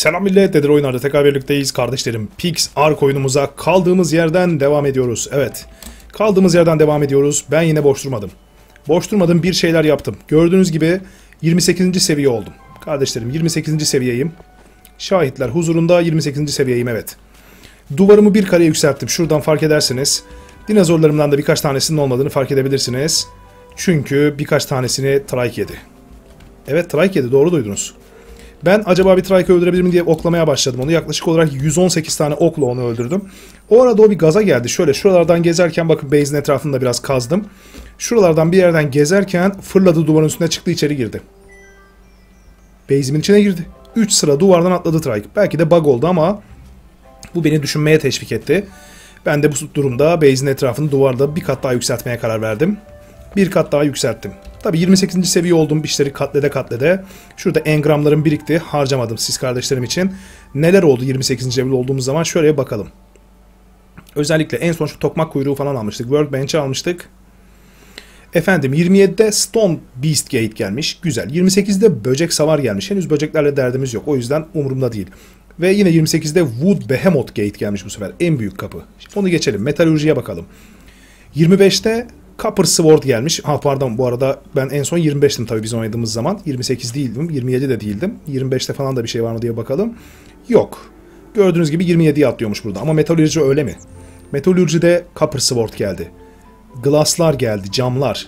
Selam millet, Nedir Oyunlar'da tekrar birlikteyiz kardeşlerim. Pix Ark oyunumuza kaldığımız yerden devam ediyoruz. Evet, kaldığımız yerden devam ediyoruz. Ben yine boş durmadım. Boş durmadım, bir şeyler yaptım. Gördüğünüz gibi 28. seviye oldum. Kardeşlerim 28. seviyeyim. Şahitler huzurunda 28. seviyeyim, evet. Duvarımı bir kare yükselttim. Şuradan fark edersiniz. Dinozorlarımdan da birkaç tanesinin olmadığını fark edebilirsiniz. Çünkü birkaç tanesini Trike yedi. Evet, Trike yedi, doğru duydunuz. Ben acaba bir Trike öldürebilir mi diye oklamaya başladım onu. Yaklaşık olarak 118 tane okla onu öldürdüm. O arada o bir gaza geldi. Şöyle şuralardan gezerken, bakın base'in etrafında biraz kazdım. Şuralardan bir yerden gezerken fırladı, duvarın üstüne çıktı, içeri girdi. Base'imin içine girdi. 3 sıra duvardan atladı Trike. Belki de bug oldu ama bu beni düşünmeye teşvik etti. Ben de bu durumda base'in etrafını duvarda bir kat daha yükseltmeye karar verdim. Bir kat daha yükselttim. Tabi 28. seviye oldum, işleri katlede katlede. Şurada engramlarım birikti, harcamadım siz kardeşlerim için. Neler oldu 28. level olduğumuz zaman şöyle bakalım. Özellikle en son şu tokmak kuyruğu falan almıştık. Workbench'i almıştık. Efendim 27'de Stone Beast Gate gelmiş. Güzel. 28'de böcek savar gelmiş. Henüz böceklerle derdimiz yok. O yüzden umurumda değil. Ve yine 28'de Wood Behemoth Gate gelmiş bu sefer. En büyük kapı. Onu geçelim. Metalürjiye bakalım. 25'te Copper Sword gelmiş. Ha pardon, bu arada ben en son 25'tim tabii biz oynadığımız zaman. 28 değildim. 27 de değildim. 25'te falan da bir şey var mı diye bakalım. Yok. Gördüğünüz gibi 27'ye atlıyormuş burada. Ama metalürji öyle mi? Metalürjide Copper Sword geldi. Glasslar geldi. Camlar.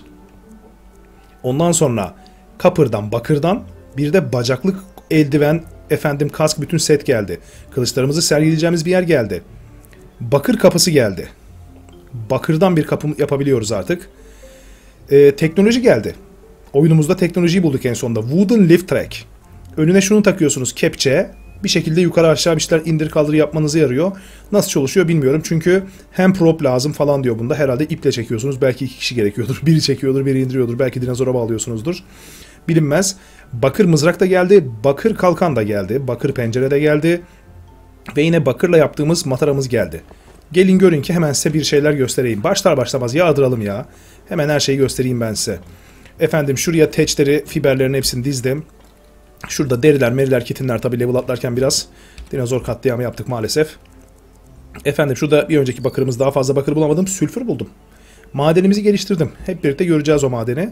Ondan sonra Copper'dan, bakırdan bir de bacaklık, eldiven, efendim kask, bütün set geldi. Kılıçlarımızı sergileyeceğimiz bir yer geldi. Bakır kapısı geldi. Bakırdan bir kapı yapabiliyoruz artık. Teknoloji geldi. Oyunumuzda teknolojiyi bulduk en sonunda. Wooden Lift Track. Önüne şunu takıyorsunuz, kepçe. Bir şekilde yukarı aşağı bir şeyler indir kaldır yapmanızı yarıyor. Nasıl çalışıyor bilmiyorum. Çünkü hem prop lazım falan diyor bunda. Herhalde iple çekiyorsunuz. Belki 2 kişi gerekiyordur. Biri çekiyordur, biri indiriyordur. Belki dinozora bağlıyorsunuzdur. Bilinmez. Bakır mızrak da geldi. Bakır kalkan da geldi. Bakır pencere de geldi. Ve yine bakırla yaptığımız mataramız geldi. Gelin görün ki hemen size bir şeyler göstereyim. Başlar başlamaz yağdıralım ya. Hemen her şeyi göstereyim ben size. Efendim şuraya teçleri, fiberlerin hepsini dizdim. Şurada deriler, meriler, kitinler, tabi level atlarken biraz dinozor katliamı yaptık maalesef. Efendim şurada bir önceki bakırımız, daha fazla bakır bulamadım. Sülfür buldum. Madenimizi geliştirdim. Hep birlikte göreceğiz o madeni.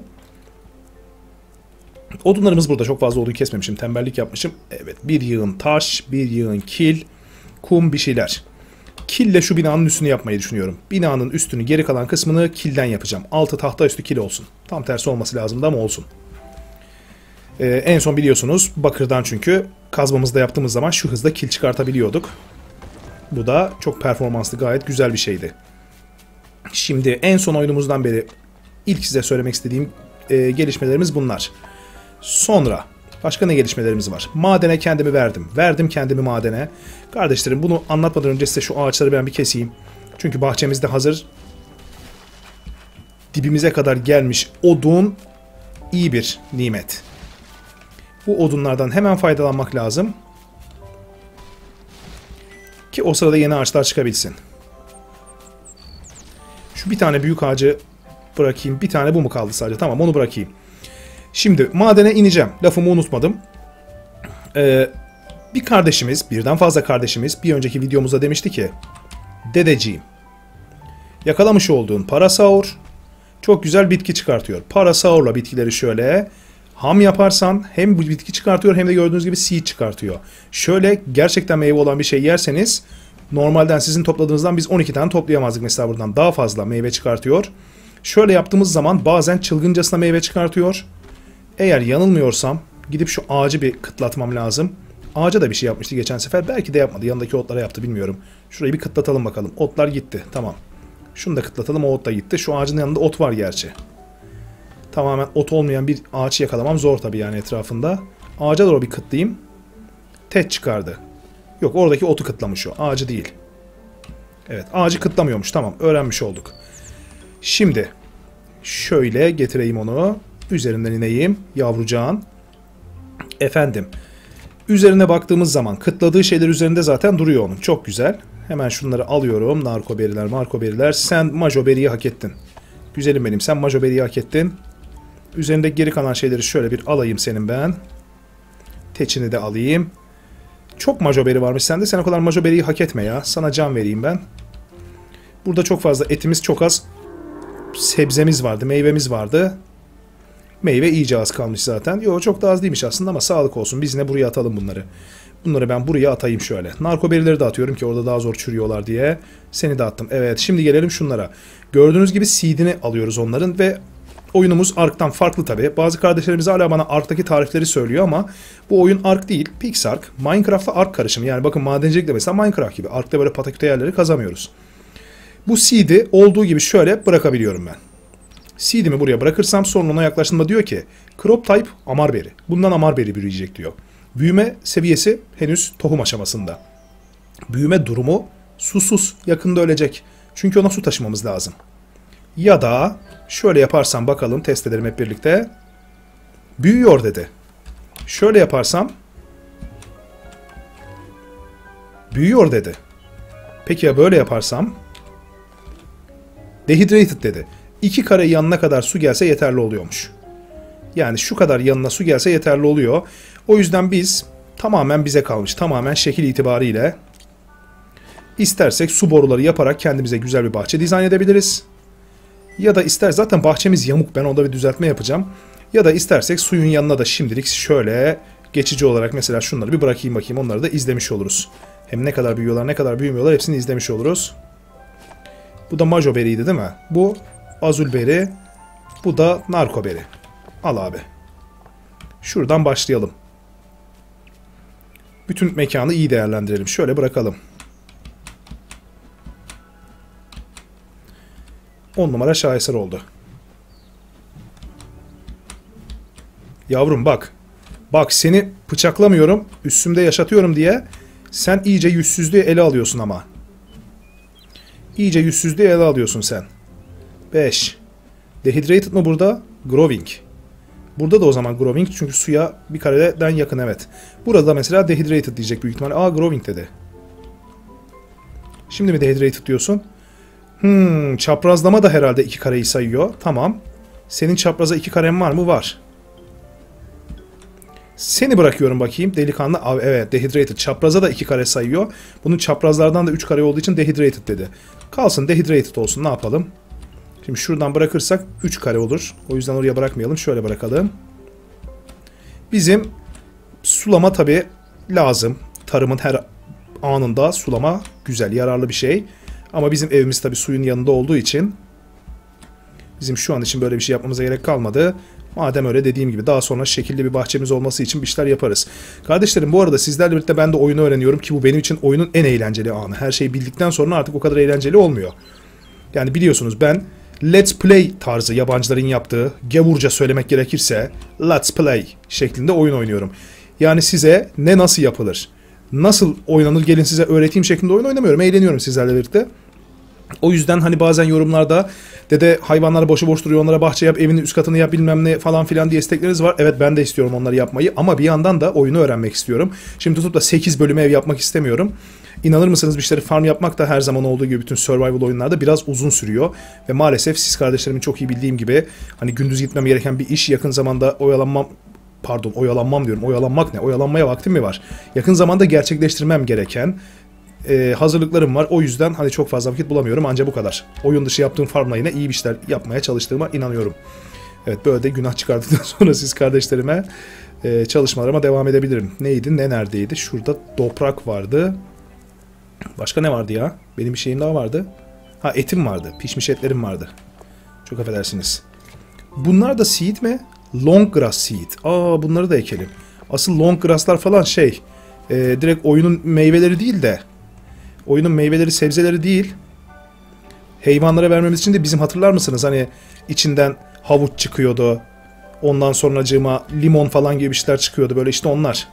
Odunlarımız burada. Çok fazla odun kesmemişim. Tembellik yapmışım. Evet, bir yığın taş, bir yığın kil, kum, bir şeyler. Kille şu binanın üstünü yapmayı düşünüyorum. Binanın üstünü, geri kalan kısmını kilden yapacağım. Altı tahta, üstü kil olsun. Tam tersi olması lazımdı ama olsun. En son biliyorsunuz bakırdan, çünkü kazmamızda yaptığımız zaman şu hızda kil çıkartabiliyorduk. Bu da çok performanslı, gayet güzel bir şeydi. Şimdi en son oyunumuzdan beri ilk size söylemek istediğim gelişmelerimiz bunlar. Sonra başka ne gelişmelerimiz var? Madene kendimi verdim. Verdim kendimi madene. Kardeşlerim bunu anlatmadan önce size şu ağaçları ben bir keseyim. Çünkü bahçemizde hazır dibimize kadar gelmiş odun iyi bir nimet. Bu odunlardan hemen faydalanmak lazım. Ki o sırada yeni ağaçlar çıkabilsin. Şu bir tane büyük ağacı bırakayım. Bir tane bu mu kaldı sadece? Tamam, onu bırakayım. Şimdi madene ineceğim. Lafımı unutmadım. Bir kardeşimiz, birden fazla kardeşimiz bir önceki videomuzda demişti ki, dedeciğim, yakalamış olduğun parasaur çok güzel bitki çıkartıyor. Parasaurla bitkileri şöyle ham yaparsan hem bu bitki çıkartıyor hem de gördüğünüz gibi seed çıkartıyor. Şöyle gerçekten meyve olan bir şey yerseniz normalden sizin topladığınızdan biz 12 tane toplayamazdık mesela, buradan daha fazla meyve çıkartıyor. Şöyle yaptığımız zaman bazen çılgıncasına meyve çıkartıyor. Eğer yanılmıyorsam gidip şu ağacı bir kıtlatmam lazım. Ağaca da bir şey yapmıştı geçen sefer. Belki de yapmadı. Yanındaki otlara yaptı, bilmiyorum. Şurayı bir kıtlatalım bakalım. Otlar gitti. Tamam. Şunu da kıtlatalım. O ot da gitti. Şu ağacın yanında ot var gerçi. Tamamen ot olmayan bir ağaç yakalamam zor tabii yani etrafında. Ağaca doğru bir kıtlayayım. Tet çıkardı. Yok, oradaki otu kıtlamış o. Ağacı değil. Evet, ağacı kıtlamıyormuş. Tamam, öğrenmiş olduk. Şimdi şöyle getireyim onu. Üzerinden ineyim yavrucağın. Efendim. Üzerine baktığımız zaman kıtladığı şeyler üzerinde zaten duruyor onun. Çok güzel. Hemen şunları alıyorum. Narkoberiler, markoberiler. Sen majoberiyi hak ettin. Güzelim benim. Sen majoberiyi hak ettin. Üzerinde geri kalan şeyleri şöyle bir alayım senin ben. Teçini de alayım. Çok majoberi varmış sende. Sen o kadar majoberiyi hak etme ya. Sana can vereyim ben. Burada çok fazla etimiz, çok az sebzemiz vardı, meyvemiz vardı. Meyve iyice az kalmış zaten. Yo, çok da az değilmiş aslında ama sağlık olsun. Biz yine buraya atalım bunları. Bunları ben buraya atayım şöyle. Narkoberileri de atıyorum ki orada daha zor çürüyorlar diye. Seni de attım. Evet, şimdi gelelim şunlara. Gördüğünüz gibi seed'ini alıyoruz onların ve oyunumuz Ark'tan farklı tabi. Bazı kardeşlerimiz hala bana Ark'taki tarifleri söylüyor ama bu oyun Ark değil, PixArk. Minecraft'la Ark karışımı. Yani bakın madencilik de mesela Minecraft gibi. Ark'ta böyle pataküte yerleri kazamıyoruz. Bu seed'i olduğu gibi şöyle bırakabiliyorum ben. Seed'imi buraya bırakırsam sonra ona yaklaştığımda diyor ki crop type amarberry. Bundan amarberry büyüyecek diyor. Büyüme seviyesi henüz tohum aşamasında. Büyüme durumu susuz, yakında ölecek. Çünkü ona su taşımamız lazım. Ya da şöyle yaparsam bakalım, test edelim hep birlikte. Büyüyor dedi. Şöyle yaparsam büyüyor dedi. Peki ya böyle yaparsam? Dehydrated dedi. 2 kare yanına kadar su gelse yeterli oluyormuş. Yani şu kadar yanına su gelse yeterli oluyor. O yüzden biz tamamen bize kalmış. Tamamen şekil itibariyle istersek su boruları yaparak kendimize güzel bir bahçe dizayn edebiliriz. Ya da ister zaten bahçemiz yamuk, ben onda bir düzeltme yapacağım. Ya da istersek suyun yanına da şimdilik şöyle geçici olarak mesela şunları bir bırakayım bakayım, onları da izlemiş oluruz. Hem ne kadar büyüyorlar ne kadar büyümüyorlar hepsini izlemiş oluruz. Bu da majoberi'ydi değil mi? Bu azulberi, bu da narkoberi. Al abi. Şuradan başlayalım. Bütün mekanı iyi değerlendirelim. Şöyle bırakalım. 10 numara şaheser oldu. Yavrum bak. Bak seni bıçaklamıyorum, üstümde yaşatıyorum diye sen iyice yüzsüzlüğü ele alıyorsun ama. İyice yüzsüzlüğü ele alıyorsun sen. 5. Dehydrated mı burada? Growing. Burada da o zaman growing çünkü suya bir kareden yakın, evet. Burada mesela dehydrated diyecek büyük ihtimalle. Aa, growing dedi. Şimdi mi dehydrated diyorsun? Çaprazlama da herhalde 2 kareyi sayıyor. Tamam. Senin çapraza 2 karen var mı? Var. Seni bırakıyorum bakayım. Delikanlı. Abi, evet, dehydrated. Çapraza da 2 kare sayıyor. Bunun çaprazlardan da 3 kare olduğu için dehydrated dedi. Kalsın dehydrated olsun. Ne yapalım? Şimdi şuradan bırakırsak 3 kare olur. O yüzden oraya bırakmayalım. Şöyle bırakalım. Bizim sulama tabii lazım. Tarımın her anında sulama güzel, yararlı bir şey. Ama bizim evimiz tabii suyun yanında olduğu için bizim şu an için böyle bir şey yapmamıza gerek kalmadı. Madem öyle, dediğim gibi daha sonra şekilli bir bahçemiz olması için bir şeyler yaparız. Kardeşlerim, bu arada sizlerle birlikte ben de oyunu öğreniyorum ki bu benim için oyunun en eğlenceli anı. Her şeyi bildikten sonra artık o kadar eğlenceli olmuyor. Yani biliyorsunuz ben Let's Play tarzı, yabancıların yaptığı, gavurca söylemek gerekirse Let's Play şeklinde oyun oynuyorum. Yani size ne nasıl yapılır, nasıl oynanır gelin size öğreteyim şeklinde oyun oynamıyorum. Eğleniyorum sizlerle birlikte. O yüzden hani bazen yorumlarda dede hayvanlar boşu boş duruyor, onlara bahçe yap, evinin üst katını yap, bilmem ne falan filan diye istekleriniz var. Evet, ben de istiyorum onları yapmayı ama bir yandan da oyunu öğrenmek istiyorum. Şimdi tutup da 8 bölüme ev yapmak istemiyorum. İnanır mısınız, bir şeyleri farm yapmak da her zaman olduğu gibi bütün survival oyunlarda biraz uzun sürüyor. Ve maalesef siz kardeşlerimin çok iyi bildiğim gibi hani gündüz gitmem gereken bir iş yakın zamanda oyalanmam diyorum. Oyalanmak ne? Oyalanmaya vaktim mi var? Yakın zamanda gerçekleştirmem gereken hazırlıklarım var. O yüzden hani çok fazla vakit bulamıyorum. Ancak bu kadar. Oyun dışı yaptığım farmla yine iyi bir şeyler yapmaya çalıştığıma inanıyorum. Evet, böyle de günah çıkardıktan sonra siz kardeşlerime çalışmalarıma devam edebilirim. Neydi? Ne neredeydi? Şurada toprak vardı. Başka ne vardı ya? Benim bir şeyim daha vardı. Ha, etim vardı. Pişmiş etlerim vardı. Çok affedersiniz. Bunlar da seed mi? Long grass seed. Aa, bunları da ekelim. Asıl long grass'lar falan direkt oyunun meyveleri değil de, oyunun meyveleri, sebzeleri değil, hayvanlara vermemiz için de bizim, hatırlar mısınız? Hani içinden havuç çıkıyordu. Ondan sonracığıma limon falan gibi bir şeyler çıkıyordu. Böyle işte onlar.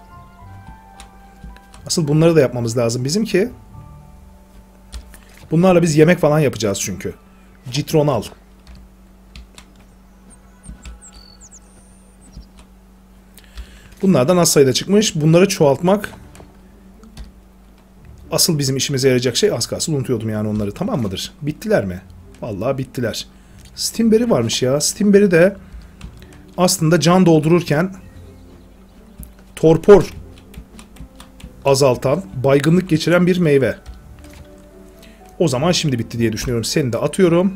Asıl bunları da yapmamız lazım bizim ki. Bunlarla biz yemek falan yapacağız çünkü. Citronal. Bunlardan az sayıda çıkmış. Bunları çoğaltmak asıl bizim işimize yarayacak şey. Az kalsın unutuyordum yani onları. Tamam mıdır? Bittiler mi? Vallahi bittiler. Stimberry varmış ya. Stimberry de aslında can doldururken torpor azaltan, baygınlık geçiren bir meyve. O zaman şimdi bitti diye düşünüyorum. Seni de atıyorum.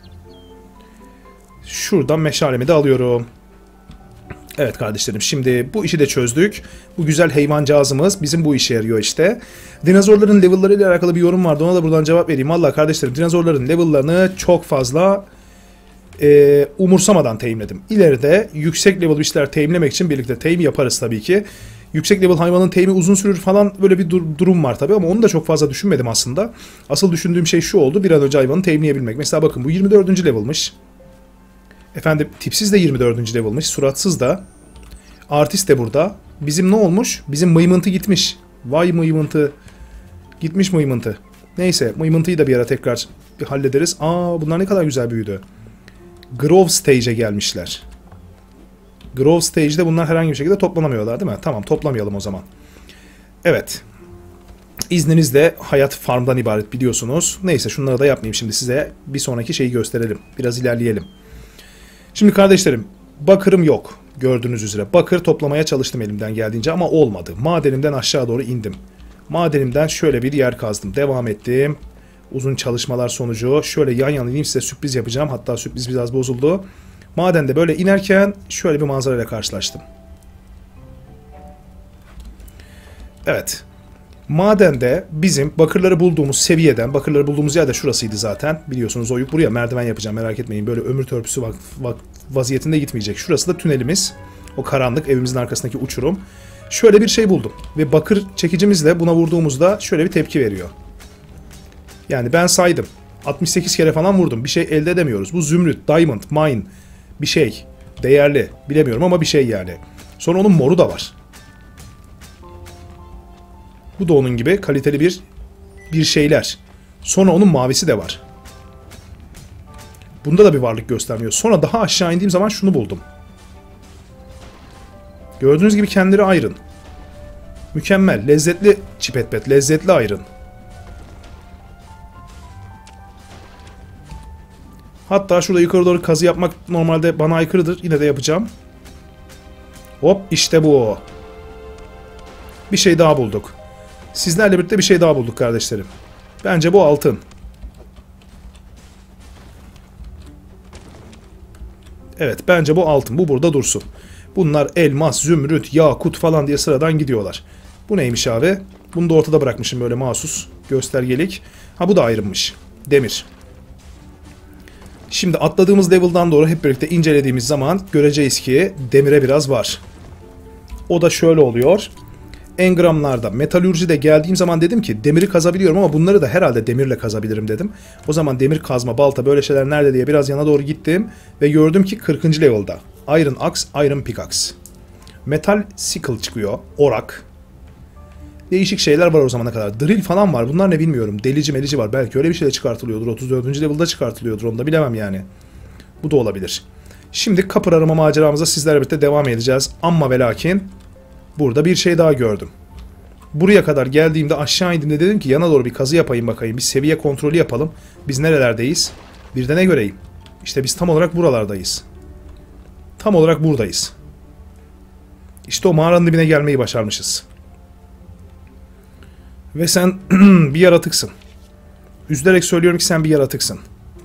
Şuradan meşalemi de alıyorum. Evet kardeşlerim, şimdi bu işi de çözdük. Bu güzel hayvancağızımız bizim bu işe yarıyor işte. Dinozorların level'ları ile alakalı bir yorum vardı. Ona da buradan cevap vereyim. Vallahi kardeşlerim, dinozorların level'larını çok fazla umursamadan teyimledim. İleride yüksek level işler teyimlemek için birlikte teyim yaparız tabii ki. Yüksek level hayvanın teyimi uzun sürür falan, böyle bir durum var tabii ama onu da çok fazla düşünmedim aslında. Asıl düşündüğüm şey şu oldu: bir an önce hayvanı teyimleyebilmek. Mesela bakın, bu 24. level'mış. Efendim, tipsiz de 24. level'mış. Suratsız da. Artist de burada. Bizim ne olmuş? Bizim mıymıntı gitmiş. Vay mıymıntı. Gitmiş mıymıntı. Neyse, mıymıntıyı da bir ara tekrar bir hallederiz. Aa, bunlar ne kadar güzel büyüdü. Grove Stage'e gelmişler. Grove Stage'de bunlar herhangi bir şekilde toplanamıyorlar değil mi? Tamam, toplamayalım o zaman. Evet. İzninizle hayat farmdan ibaret biliyorsunuz. Neyse, şunları da yapmayayım şimdi, size bir sonraki şeyi gösterelim. Biraz ilerleyelim. Şimdi kardeşlerim, bakırım yok. Gördüğünüz üzere. Bakır toplamaya çalıştım elimden geldiğince ama olmadı. Madenimden aşağı doğru indim. Madenimden şöyle bir yer kazdım. Devam ettim. Uzun çalışmalar sonucu şöyle yan yana ineyim, size sürpriz yapacağım. Hatta sürpriz biraz bozuldu. Madende böyle inerken şöyle bir manzarayla karşılaştım. Evet. Madende bizim bakırları bulduğumuz seviyeden, bakırları bulduğumuz yer de şurasıydı zaten. Biliyorsunuz, o buraya merdiven yapacağım, merak etmeyin. Böyle ömür törpüsü vaziyetinde gitmeyecek. Şurası da tünelimiz. O karanlık evimizin arkasındaki uçurum. Şöyle bir şey buldum. Ve bakır çekicimizle buna vurduğumuzda şöyle bir tepki veriyor. Yani ben saydım. 68 kere falan vurdum. Bir şey elde edemiyoruz. Bu zümrüt, diamond, mine bir şey. Değerli. Bilemiyorum ama bir şey yani. Sonra onun moru da var. Bu da onun gibi kaliteli bir şeyler. Sonra onun mavisi de var. Bunda da bir varlık göstermiyor. Sonra daha aşağı indiğim zaman şunu buldum. Gördüğünüz gibi kendileri ayrın. Mükemmel. Lezzetli çipetpet. Lezzetli ayrın. Hatta şurada yukarı doğru kazı yapmak normalde bana aykırıdır. Yine de yapacağım. Hop, işte bu. Bir şey daha bulduk. Sizlerle birlikte bir şey daha bulduk kardeşlerim. Bence bu altın. Evet, bence bu altın. Bu burada dursun. Bunlar elmas, zümrüt, yakut falan diye sıradan gidiyorlar. Bu neymiş abi? Bunu da ortada bırakmışım böyle mahsus. Göstergelik. Ha, bu da ayrılmış. Demir. Şimdi atladığımız level'dan doğru hep birlikte incelediğimiz zaman göreceğiz ki demire biraz var. O da şöyle oluyor. Engramlarda, metalürjide geldiğim zaman dedim ki demiri kazabiliyorum ama bunları da herhalde demirle kazabilirim dedim. O zaman demir kazma, balta, böyle şeyler nerede diye biraz yana doğru gittim ve gördüm ki 40. level'da. Iron Axe, Iron Pickaxe. Metal Sickle çıkıyor. Orak. Değişik şeyler var o zamana kadar. Drill falan var. Bunlar ne bilmiyorum. Delici melici var. Belki öyle bir şey de çıkartılıyordur. 34. level'da çıkartılıyordur. Onu da bilemem yani. Bu da olabilir. Şimdi kapır arama maceramıza sizlerle birlikte devam edeceğiz. Amma ve lakin burada bir şey daha gördüm. Buraya kadar geldiğimde, aşağı indiğimde dedim ki yana doğru bir kazı yapayım bakayım. Bir seviye kontrolü yapalım. Biz nerelerdeyiz? Bir de ne göreyim? İşte biz tam olarak buralardayız. Tam olarak buradayız. İşte o mağaranın dibine gelmeyi başarmışız. Ve sen bir yaratıksın. Üzülerek söylüyorum ki sen bir yaratıksın.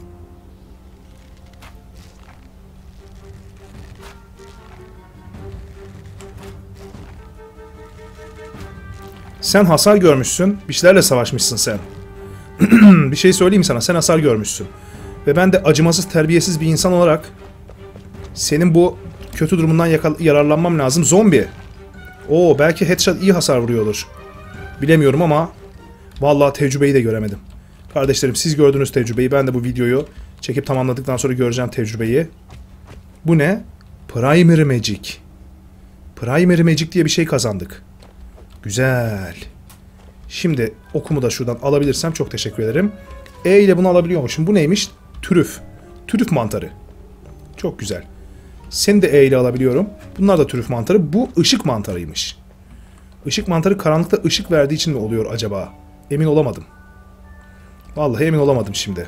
Sen hasar görmüşsün. Bir şeylerle savaşmışsın sen. Bir şey söyleyeyim sana. Sen hasar görmüşsün. Ve ben de acımasız, terbiyesiz bir insan olarak senin bu kötü durumundan yararlanmam lazım. Zombi. Oo, belki headshot iyi hasar vuruyordur. Bilemiyorum ama vallahi tecrübeyi de göremedim. Kardeşlerim, siz gördünüz tecrübeyi. Ben de bu videoyu çekip tamamladıktan sonra göreceğim tecrübeyi. Bu ne? Primary Magic. Primary Magic diye bir şey kazandık. Güzel. Şimdi okumu da şuradan alabilirsem çok teşekkür ederim. E ile bunu alabiliyormuşum. Bu neymiş? Türüf. Türüf mantarı. Çok güzel. Seni de E ile alabiliyorum. Bunlar da türüf mantarı. Bu ışık mantarıymış. Işık mantarı karanlıkta ışık verdiği için mi oluyor acaba? Emin olamadım. Vallahi emin olamadım şimdi.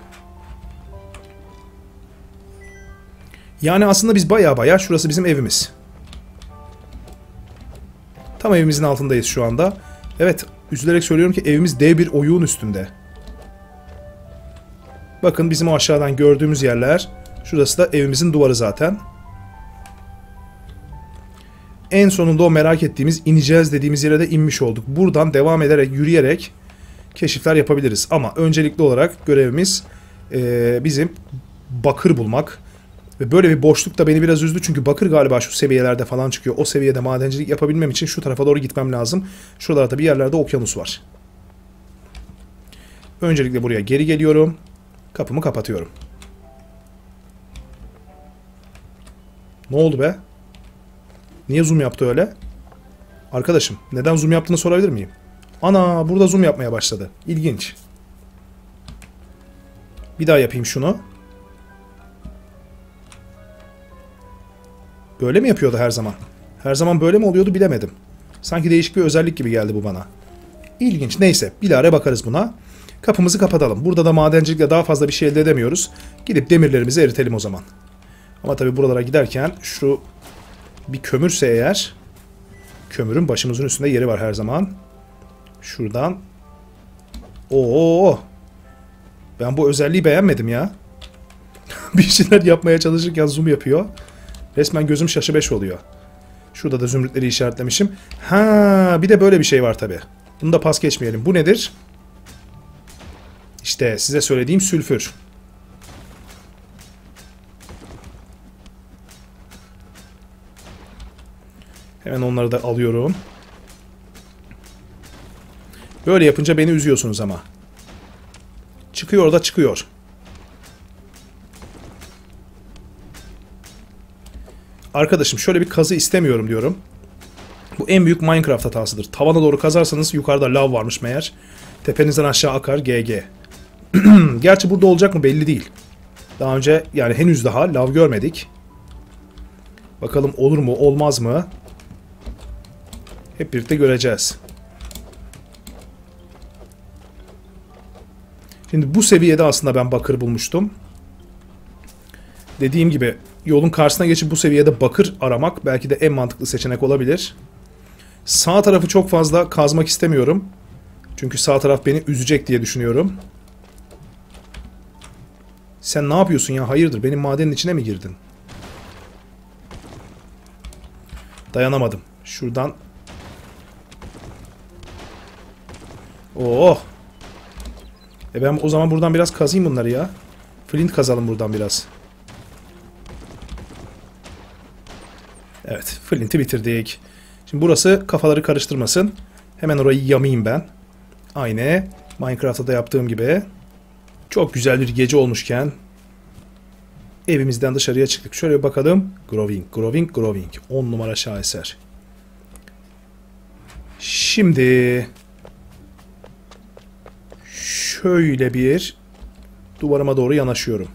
Yani aslında biz baya şurası bizim evimiz. Tam evimizin altındayız şu anda. Evet, üzülerek söylüyorum ki evimiz dev bir oyuğun üstünde. Bakın bizim o aşağıdan gördüğümüz yerler. Şurası da evimizin duvarı zaten. En sonunda o merak ettiğimiz, ineceğiz dediğimiz yere de inmiş olduk. Buradan devam ederek, yürüyerek keşifler yapabiliriz. Ama öncelikli olarak görevimiz bizim bakır bulmak. Ve böyle bir boşluk da beni biraz üzdü. Çünkü bakır galiba şu seviyelerde falan çıkıyor. O seviyede madencilik yapabilmem için şu tarafa doğru gitmem lazım. Şuralarda bir yerlerde okyanus var. Öncelikle buraya geri geliyorum. Kapımı kapatıyorum. Ne oldu be? Niye zoom yaptı öyle? Arkadaşım, neden zoom yaptığını sorabilir miyim? Ana, burada zoom yapmaya başladı. İlginç. Bir daha yapayım şunu. Böyle mi yapıyordu her zaman? Her zaman böyle mi oluyordu bilemedim. Sanki değişik bir özellik gibi geldi bu bana. İlginç. Neyse, bilahare bakarız buna. Kapımızı kapatalım. Burada da madencilikle daha fazla bir şey elde edemiyoruz. Gidip demirlerimizi eritelim o zaman. Ama tabii buralara giderken şu bir kömürse eğer, kömürün başımızın üstünde yeri var her zaman. Şuradan. Oo. Ben bu özelliği beğenmedim ya. Bir şeyler yapmaya çalışırken zoom yapıyor. Resmen gözüm şaşı beş oluyor. Şurada da zümrütleri işaretlemişim. Ha, bir de böyle bir şey var tabii. Bunu da pas geçmeyelim. Bu nedir? İşte size söylediğim sülfür. Hemen onları da alıyorum. Böyle yapınca beni üzüyorsunuz ama. Çıkıyor da çıkıyor. Arkadaşım şöyle bir kazı istemiyorum diyorum. Bu en büyük Minecraft hatasıdır. Tavana doğru kazarsanız yukarıda lav varmış meğer. Tepenizden aşağı akar GG. Gerçi burada olacak mı belli değil. Daha önce yani henüz daha lav görmedik. Bakalım olur mu olmaz mı? Hep birlikte göreceğiz. Şimdi bu seviyede aslında ben bakır bulmuştum. Dediğim gibi yolun karşısına geçip bu seviyede bakır aramak belki de en mantıklı seçenek olabilir. Sağ tarafı çok fazla kazmak istemiyorum. Çünkü sağ taraf beni üzecek diye düşünüyorum. Sen ne yapıyorsun ya? Hayırdır? Benim madenin içine mi girdin? Dayanamadım. Şuradan. Oh. Ben o zaman buradan biraz kazayım bunları ya. Flint kazalım buradan biraz. Evet. Flint'i bitirdik. Şimdi burası kafaları karıştırmasın. Hemen orayı yamayayım ben. Aynı Minecraft'ta da yaptığım gibi. Çok güzel bir gece olmuşken evimizden dışarıya çıktık. Şöyle bir bakalım. Growing, growing, growing. 10 numara şaheser. Şimdi şöyle bir duvarıma doğru yanaşıyorum.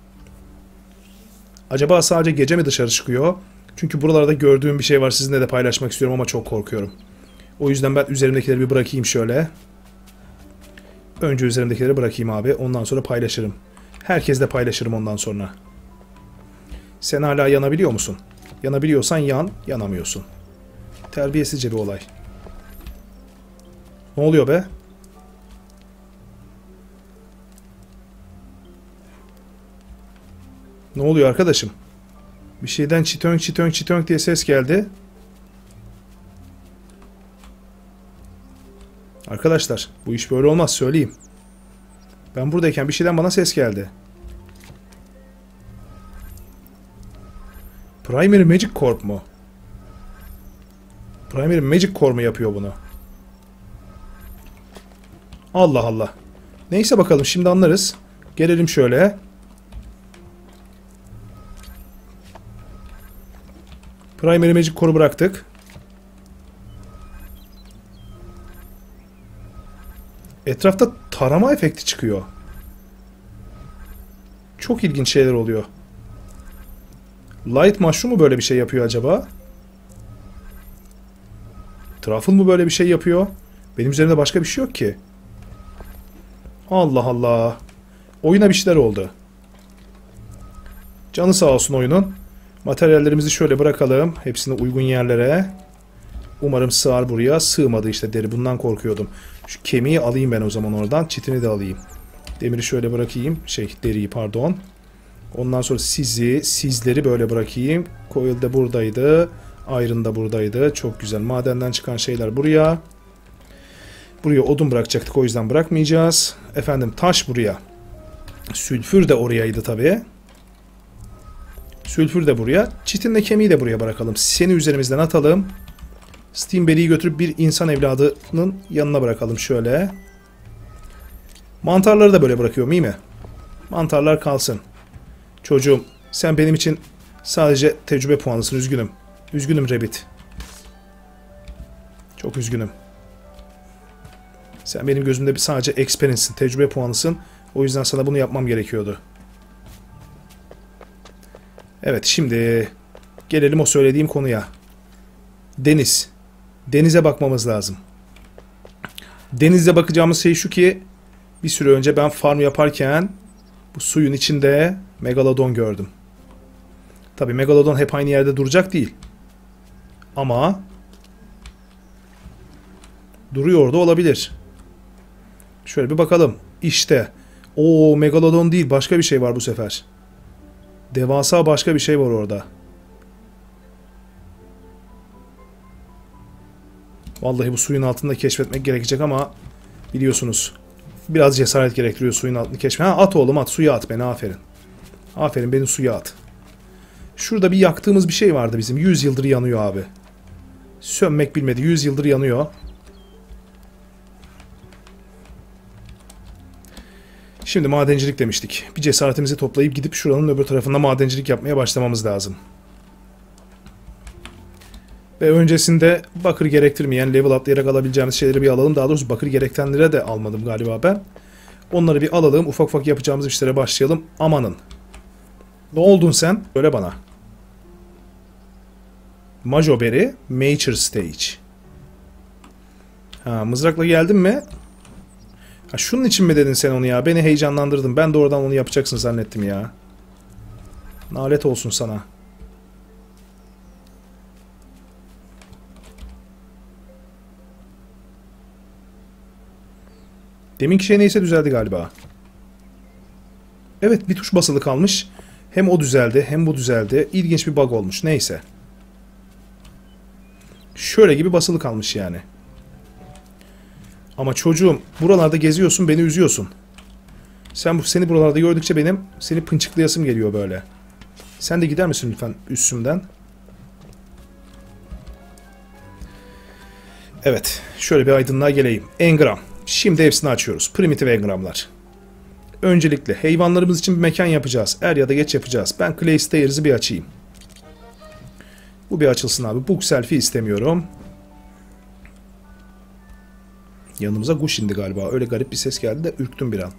Acaba sadece gece mi dışarı çıkıyor? Çünkü buralarda gördüğüm bir şey var. Sizinle de paylaşmak istiyorum ama çok korkuyorum. O yüzden ben üzerimdekileri bir bırakayım şöyle. Önce üzerimdekileri bırakayım abi. Ondan sonra paylaşırım. Herkesle paylaşırım ondan sonra. Sen hala yanabiliyor musun? Yanabiliyorsan yan, yanamıyorsun. Terbiyesizce bir olay. Ne oluyor be? Ne oluyor arkadaşım? Bir şeyden çitönk çitönk çitönk diye ses geldi. Arkadaşlar bu iş böyle olmaz söyleyeyim. Ben buradayken bir şeyden bana ses geldi. Primary Magic Corp mu? Primary Magic Corp mu yapıyor bunu? Allah Allah. Neyse bakalım şimdi anlarız. Gelelim şöyle. Primary Magic Core'u bıraktık. Etrafta tarama efekti çıkıyor. Çok ilginç şeyler oluyor. Light Mushroom mu böyle bir şey yapıyor acaba? Truffle mu böyle bir şey yapıyor? Benim üzerimde başka bir şey yok ki. Allah Allah. Oyuna bir şeyler oldu. Canı sağ olsun oyunun. Materyallerimizi şöyle bırakalım. Hepsini uygun yerlere. Umarım sığar buraya. Sığmadı işte deri. Bundan korkuyordum. Şu kemiği alayım ben o zaman oradan. Çitini de alayım. Demiri şöyle bırakayım. Deriyi pardon. Ondan sonra sizleri böyle bırakayım. Coil de buradaydı. Iron da buradaydı. Çok güzel. Madenden çıkan şeyler buraya. Buraya odun bırakacaktık. O yüzden bırakmayacağız. Efendim taş buraya. Sülfür de orayaydı tabii. Sülfür de buraya. Çitinle kemiği de buraya bırakalım. Seni üzerimizden atalım. Steamberry'i götürüp bir insan evladının yanına bırakalım şöyle. Mantarları da böyle bırakıyorum iyi mi? Mantarlar kalsın. Çocuğum sen benim için sadece tecrübe puanısın. Üzgünüm. Üzgünüm Rabbit. Çok üzgünüm. Sen benim gözümde sadece experience'sin. Tecrübe puanısın. O yüzden sana bunu yapmam gerekiyordu. Evet şimdi gelelim o söylediğim konuya. Deniz. Denize bakmamız lazım. Denize bakacağımız şey şu ki bir süre önce ben farm yaparken bu suyun içinde megalodon gördüm. Tabii megalodon hep aynı yerde duracak değil. Ama duruyor da olabilir. Şöyle bir bakalım. İşte. O megalodon değil başka bir şey var bu sefer. Devasa başka bir şey var orada. Vallahi bu suyun altında keşfetmek gerekecek ama biliyorsunuz biraz cesaret gerektiriyor suyun altını keşfetmek. Ha, at oğlum at, suya at beni, aferin. Aferin, beni suya at. Şurada bir yaktığımız bir şey vardı bizim. 100 yıldır yanıyor abi. Sönmek bilmedi. 100 yıldır yanıyor. Şimdi madencilik demiştik. Bir cesaretimizi toplayıp gidip şuranın öbür tarafında madencilik yapmaya başlamamız lazım. Ve öncesinde bakır gerektirmeyen, level atlayarak alabileceğimiz şeyleri bir alalım. Daha doğrusu bakır gerektirenlere de almadım galiba ben. Onları bir alalım. Ufak ufak yapacağımız işlere başlayalım. Amanın. Ne oldun sen? Söyle bana. Majoberry Mature Stage. Ha, mızrakla geldin mi? Ha, şunun için mi dedin sen onu ya? Beni heyecanlandırdın. Ben de oradan onu yapacaksın zannettim ya. Nalet olsun sana. Deminki şey neyse düzeldi galiba. Evet, bir tuş basılı kalmış. Hem o düzeldi hem bu düzeldi. İlginç bir bug olmuş. Neyse. Şöyle gibi basılı kalmış yani. Ama çocuğum buralarda geziyorsun, beni üzüyorsun. Seni buralarda gördükçe benim seni pınçıklayasım geliyor böyle. Sen de gider misin lütfen üstümden? Evet. Şöyle bir aydınlığa geleyim. Engram. Şimdi hepsini açıyoruz. Primitive engramlar. Öncelikle hayvanlarımız için bir mekan yapacağız. Er ya da geç yapacağız. Ben Clay Stairs'ı bir açayım. Bu bir açılsın abi. Book selfie istemiyorum. Yanımıza kuş indi galiba. Öyle garip bir ses geldi de ürktüm bir an.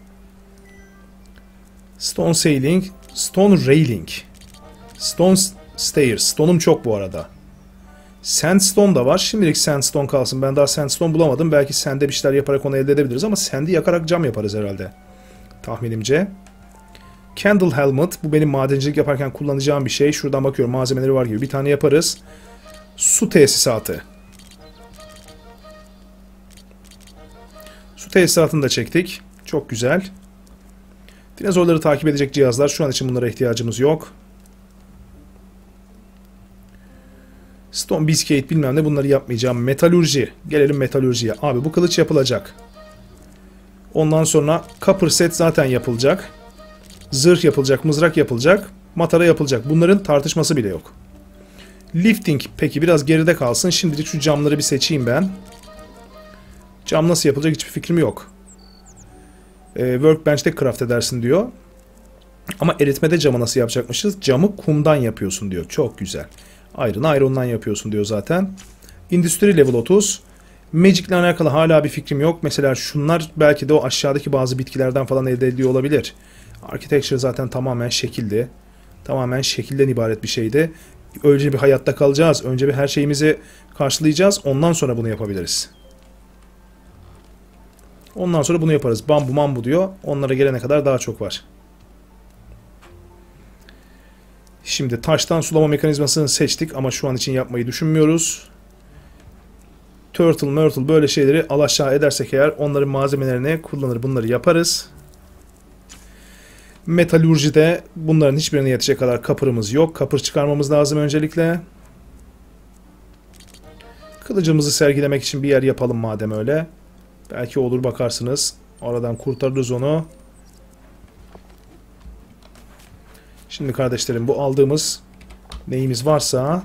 Stone Sailing. Stone Railing. Stone Stairs. Stone'um çok bu arada. Sandstone da var. Şimdilik Sandstone kalsın. Ben daha Sandstone bulamadım. Belki sende bir şeyler yaparak onu elde edebiliriz ama sandi yakarak cam yaparız herhalde. Tahminimce. Candle Helmet. Bu benim madencilik yaparken kullanacağım bir şey. Şuradan bakıyorum malzemeleri var gibi. Bir tane yaparız. Su tesisatı. Su tesisatını da çektik. Çok güzel. Dinozorları takip edecek cihazlar. Şu an için bunlara ihtiyacımız yok. Stone Biscuit bilmem ne, bunları yapmayacağım. Metalurji. Gelelim metalurjiye. Abi bu kılıç yapılacak. Ondan sonra copper set zaten yapılacak. Zırh yapılacak, mızrak yapılacak, matara yapılacak. Bunların tartışması bile yok. Lifting peki biraz geride kalsın. Şimdilik şu camları bir seçeyim ben. Cam nasıl yapılacak hiçbir fikrim yok. Workbench'te craft edersin diyor. Ama eritmede camı nasıl yapacakmışız? Camı kumdan yapıyorsun diyor. Çok güzel. Iron'dan yapıyorsun diyor zaten. Endüstri level 30. Magic ile alakalı hala bir fikrim yok. Mesela şunlar belki de o aşağıdaki bazı bitkilerden falan elde ediliyor olabilir. Architecture zaten tamamen şekildi. Tamamen şekilden ibaret bir şeydi. Önce bir hayatta kalacağız. Önce bir her şeyimizi karşılayacağız. Ondan sonra bunu yapabiliriz. Ondan sonra bunu yaparız. Bambu mambu diyor. Onlara gelene kadar daha çok var. Şimdi taştan sulama mekanizmasını seçtik ama şu an için yapmayı düşünmüyoruz. Turtle böyle şeyleri alaşağı edersek eğer onların malzemelerini kullanır, bunları yaparız. Metalurjide bunların hiçbirine yetecek kadar kapırımız yok. Kapır çıkarmamız lazım öncelikle. Kılıcımızı sergilemek için bir yer yapalım madem öyle. Belki olur, bakarsınız. Oradan kurtarırız onu. Şimdi kardeşlerim, bu aldığımız neyimiz varsa,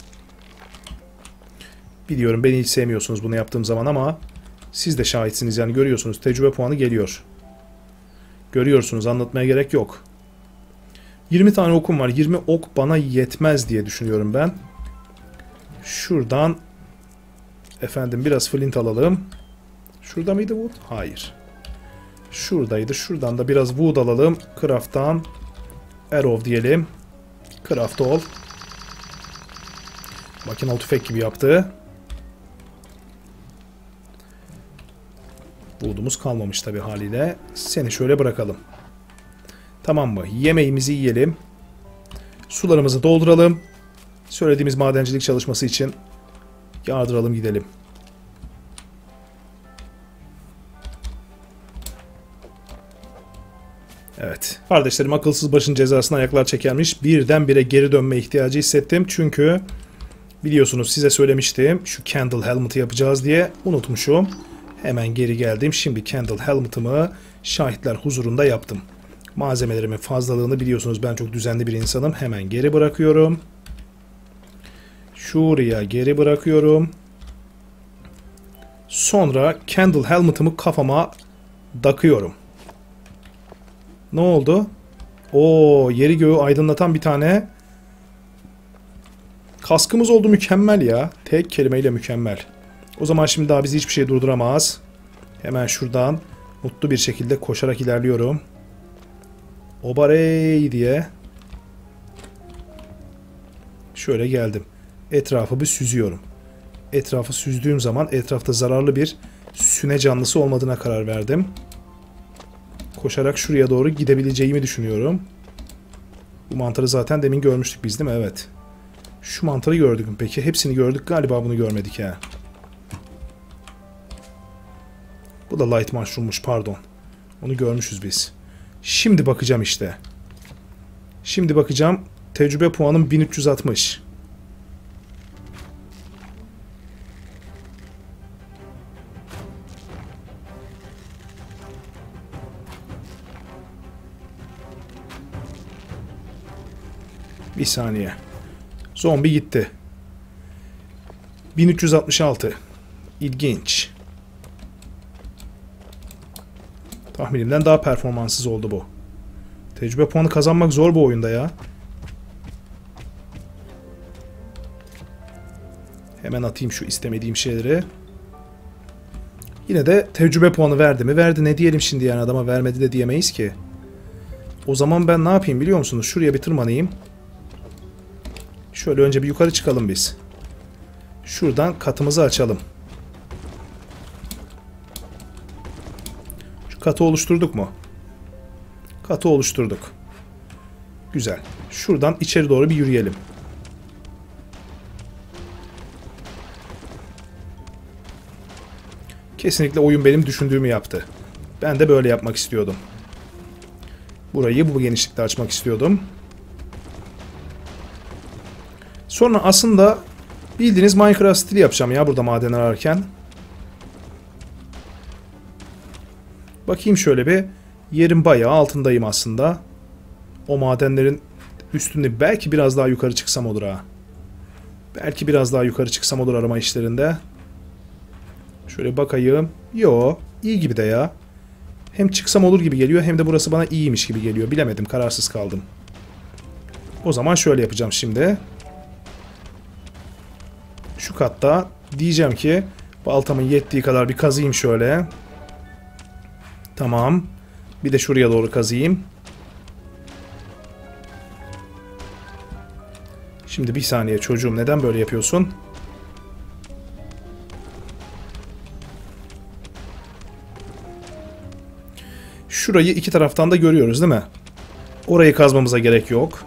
biliyorum beni hiç sevmiyorsunuz bunu yaptığım zaman ama siz de şahitsiniz, yani görüyorsunuz tecrübe puanı geliyor. Görüyorsunuz, anlatmaya gerek yok. 20 tane okum var. 20 ok bana yetmez diye düşünüyorum ben. Şuradan efendim biraz flint alalım. Şurada mıydı wood? Hayır. Şuradaydı. Şuradan da biraz wood alalım. Craft'tan arrow diyelim. Craft ol. Makinalı tüfek gibi yaptı. Wood'umuz kalmamış tabi haliyle. Seni şöyle bırakalım. Tamam mı? Yemeğimizi yiyelim. Sularımızı dolduralım. Söylediğimiz madencilik çalışması için yardıralım gidelim. Evet. Kardeşlerim, akılsız başın cezasına ayaklar çekermiş. Birdenbire geri dönme ihtiyacı hissettim. Çünkü biliyorsunuz size söylemiştim. Şu Candle Helmet'ı yapacağız diye. Unutmuşum. Hemen geri geldim. Şimdi Candle Helmet'ımı şahitler huzurunda yaptım. Malzemelerimin fazlalığını biliyorsunuz, ben çok düzenli bir insanım. Hemen geri bırakıyorum. Şuraya geri bırakıyorum. Sonra Candle Helmet'ımı kafama takıyorum. Ne oldu? Oo, yeri göğü aydınlatan bir tane kaskımız oldu, mükemmel ya. Tek kelimeyle mükemmel. O zaman şimdi daha bizi hiçbir şey durduramaz. Hemen şuradan mutlu bir şekilde koşarak ilerliyorum. Obarey diye. Şöyle geldim. Etrafı bir süzüyorum. Etrafı süzdüğüm zaman etrafta zararlı bir süne canlısı olmadığına karar verdim. Koşarak şuraya doğru gidebileceğimi düşünüyorum. Bu mantarı zaten demin görmüştük biz, değil mi? Evet. Şu mantarı gördük mü peki? Hepsini gördük galiba, bunu görmedik ha. Bu da light mushroom'muş, pardon. Onu görmüşüz biz. Şimdi bakacağım işte. Şimdi bakacağım. Tecrübe puanım 1360. Bir saniye. Zombi gitti. 1366. İlginç. Tahminimden daha performanssız oldu bu. Tecrübe puanı kazanmak zor bu oyunda ya. Hemen atayım şu istemediğim şeyleri. Yine de tecrübe puanı verdi mi? Verdi, ne diyelim şimdi, yani adama vermedi de diyemeyiz ki. O zaman ben ne yapayım biliyor musunuz? Şuraya bir tırmanayım. Şöyle önce bir yukarı çıkalım biz. Şuradan katımızı açalım. Şu katı oluşturduk mu? Katı oluşturduk. Güzel. Şuradan içeri doğru bir yürüyelim. Kesinlikle oyun benim düşündüğümü yaptı. Ben de böyle yapmak istiyordum. Burayı bu genişlikte açmak istiyordum. Sonra aslında bildiğiniz Minecraft stili yapacağım ya burada maden ararken. Bakayım şöyle bir. Yerin bayağı altındayım aslında. O madenlerin üstünde belki biraz daha yukarı çıksam olur ha. Belki biraz daha yukarı çıksam olur arama işlerinde. Şöyle bakayım. Yo, iyi gibi de ya. Hem çıksam olur gibi geliyor hem de burası bana iyiymiş gibi geliyor. Bilemedim, kararsız kaldım. O zaman şöyle yapacağım şimdi. Şu katta diyeceğim ki baltamın yettiği kadar bir kazıyım şöyle. Tamam. Bir de şuraya doğru kazıyım. Şimdi bir saniye çocuğum, neden böyle yapıyorsun? Şurayı iki taraftan da görüyoruz değil mi? Orayı kazmamıza gerek yok.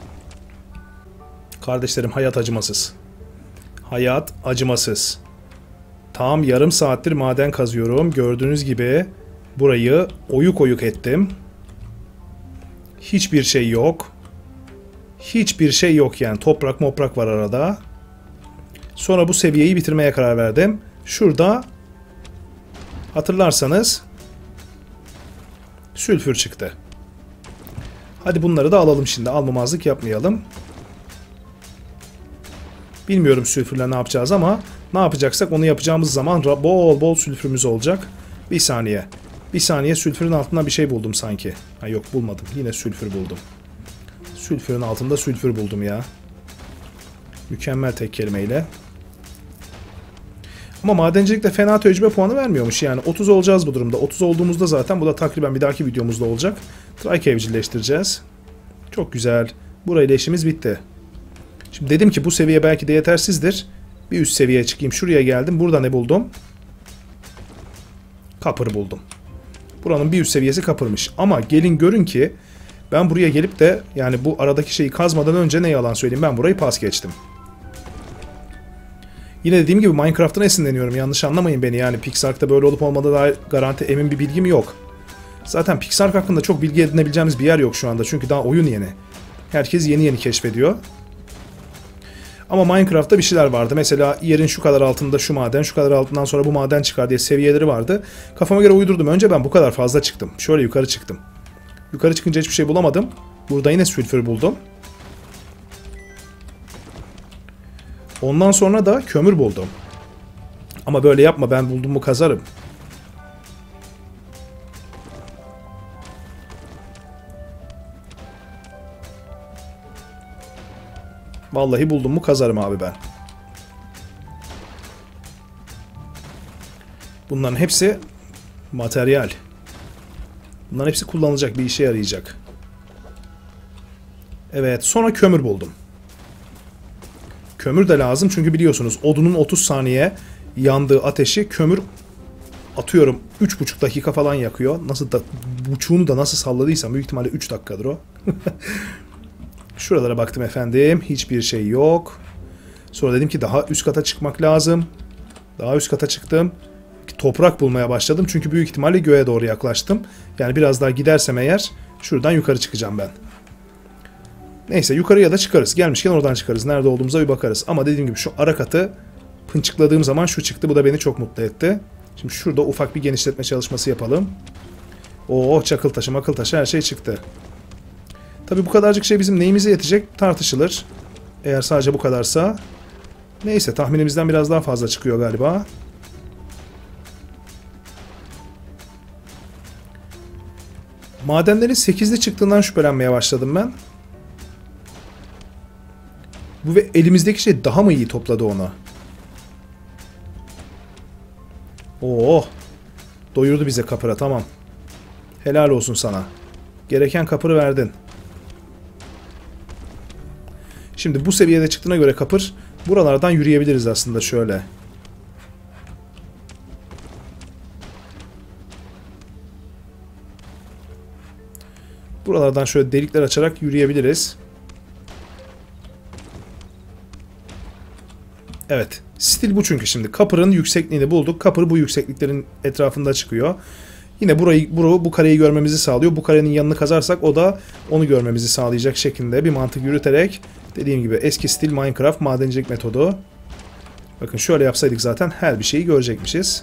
Kardeşlerim, hayat acımasız. Hayat acımasız. Tam yarım saattir maden kazıyorum. Gördüğünüz gibi burayı oyuk oyuk ettim. Hiçbir şey yok. Hiçbir şey yok yani. Toprak moprak var arada. Sonra bu seviyeyi bitirmeye karar verdim. Şurada hatırlarsanız sülfür çıktı. Hadi bunları da alalım şimdi. Almamazlık yapmayalım. Bilmiyorum sülfürle ne yapacağız ama ne yapacaksak onu yapacağımız zaman bol bol sülfürümüz olacak. Bir saniye. Bir saniye, sülfürün altında bir şey buldum sanki. Ha yok, bulmadım. Yine sülfür buldum. Sülfürün altında sülfür buldum ya. Mükemmel tek kelimeyle. Ama madencilikte fena tecrübe puanı vermiyormuş. Yani 30 olacağız bu durumda. 30 olduğumuzda zaten bu da takriben bir dahaki videomuzda olacak. Trike evcilleştireceğiz. Çok güzel. Burayla işimiz bitti. Şimdi dedim ki bu seviye belki de yetersizdir. Bir üst seviyeye çıkayım. Şuraya geldim. Burada ne buldum? Kapır buldum. Buranın bir üst seviyesi kapırmış. Ama gelin görün ki ben buraya gelip de yani bu aradaki şeyi kazmadan önce ne yalan söyleyeyim, ben burayı pas geçtim. Yine dediğim gibi Minecraft'tan esinleniyorum. Yanlış anlamayın beni yani. Pixark'ta böyle olup olmadığı dair garanti emin bir bilgim yok. Zaten Pixark hakkında çok bilgi edinebileceğimiz bir yer yok şu anda. Çünkü daha oyun yeni. Herkes yeni yeni keşfediyor. Ama Minecraft'ta bir şeyler vardı. Mesela yerin şu kadar altında şu maden, şu kadar altından sonra bu maden çıkar diye seviyeleri vardı. Kafama göre uydurdum. Önce ben bu kadar fazla çıktım. Şöyle yukarı çıktım. Yukarı çıkınca hiçbir şey bulamadım. Burada yine sülfür buldum. Ondan sonra da kömür buldum. Ama böyle yapma, ben bulduğumu kazarım. Vallahi buldum mu kazarım abi ben. Bunların hepsi materyal. Bunların hepsi kullanılacak, bir işe yarayacak. Evet, sonra kömür buldum. Kömür de lazım çünkü biliyorsunuz odunun 30 saniye yandığı ateşi kömür atıyorum 3,5 dakika falan yakıyor. Nasıl da buçuğunu da nasıl salladıysam büyük ihtimalle 3 dakikadır o. Şuralara baktım efendim. Hiçbir şey yok. Sonra dedim ki daha üst kata çıkmak lazım. Daha üst kata çıktım. Toprak bulmaya başladım. Çünkü büyük ihtimalle göğe doğru yaklaştım. Yani biraz daha gidersem eğer şuradan yukarı çıkacağım ben. Neyse yukarıya da çıkarız. Gelmişken oradan çıkarız. Nerede olduğumuza bir bakarız. Ama dediğim gibi şu ara katı pınçıkladığım zaman şu çıktı. Bu da beni çok mutlu etti. Şimdi şurada ufak bir genişletme çalışması yapalım. Oo, çakıl taşı makıl taşı her şey çıktı. Tabi bu kadarcık şey bizim neyimize yetecek tartışılır. Eğer sadece bu kadarsa. Neyse tahminimizden biraz daha fazla çıkıyor galiba. Madenlerin 8'li çıktığından şüphelenmeye başladım ben. Bu ve elimizdeki şey daha mı iyi topladı onu? Oo, doyurdu bize kapıra, tamam. Helal olsun sana. Gereken kapırı verdin. Şimdi bu seviyede çıktığına göre kapır, buralardan yürüyebiliriz aslında şöyle. Buralardan şöyle delikler açarak yürüyebiliriz. Evet. Stil bu çünkü şimdi. Kapırın yüksekliğini bulduk. Kapır bu yüksekliklerin etrafında çıkıyor. Yine bu kareyi görmemizi sağlıyor. Bu karenin yanını kazarsak o da onu görmemizi sağlayacak şekilde bir mantık yürüterek, dediğim gibi eski stil Minecraft madencilik metodu. Bakın şöyle yapsaydık zaten her bir şeyi görecekmişiz.